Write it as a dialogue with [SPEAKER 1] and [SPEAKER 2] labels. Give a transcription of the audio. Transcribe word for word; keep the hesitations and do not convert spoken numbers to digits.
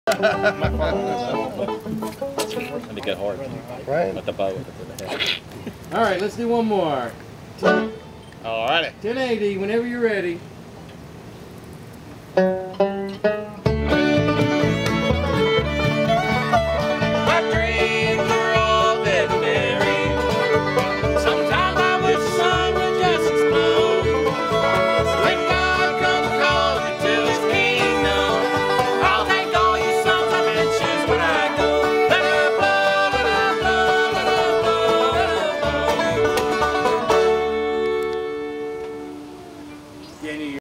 [SPEAKER 1] And to get hard.
[SPEAKER 2] Right.
[SPEAKER 1] Let the bow with the head.
[SPEAKER 3] All right, let's do one more.
[SPEAKER 1] All righty.
[SPEAKER 3] ten eighty, whenever you're ready.